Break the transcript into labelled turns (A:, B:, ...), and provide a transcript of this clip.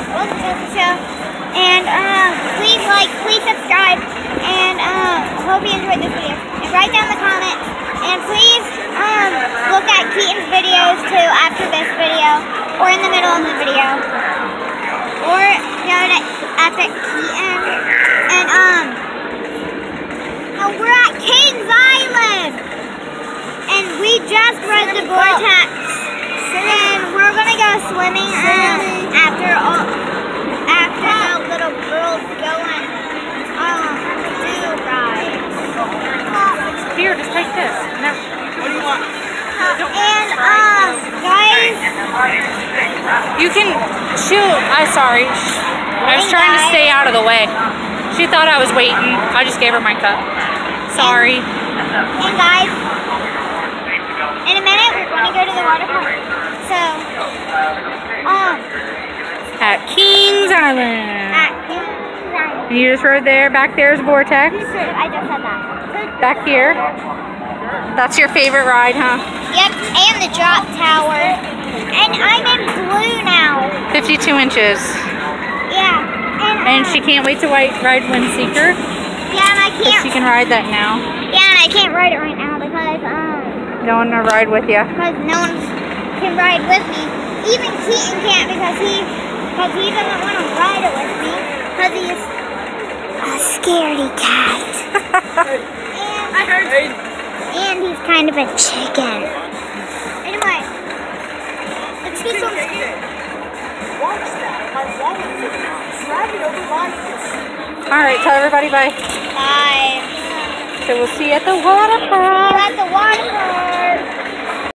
A: Welcome to the show. And please like, please subscribe, and hope you enjoyed this video. And write down the comments. And please look at Keaton's videos too after this video, or in the middle of the video. Or go to Epic Keaton. And we're at Kings Island. And we just read the vortex. And we're gonna go swimming after the little girls going do rides.
B: Here, just take this. No. What do you want?
A: And guys,
B: you can shoot. I'm sorry. I was trying to stay out of the way. She thought I was waiting. I just gave her my cup. Sorry.
A: And guys, in a minute we're going to go to the water park. So,
B: at Kings Island. And you just rode there. Back there is Vortex.
A: I just said that.
B: Back here. That's your favorite ride, huh?
A: Yep, and the drop tower. And I'm in blue now.
B: 52 inches.
A: Yeah.
B: And she can't wait to ride Windseeker.
A: Yeah, and I can't.
B: She can ride that now.
A: Yeah, and I can't ride it right now because
B: no one to ride with you.
A: Because no one can ride with me. Even Keaton can't because he doesn't want to ride it with me because he's a scaredy cat. And he's kind of a chicken. Anyway, let's do some.
B: Alright, tell everybody bye.
A: Bye.
B: So we'll see you at the water park.
A: See you at the water park.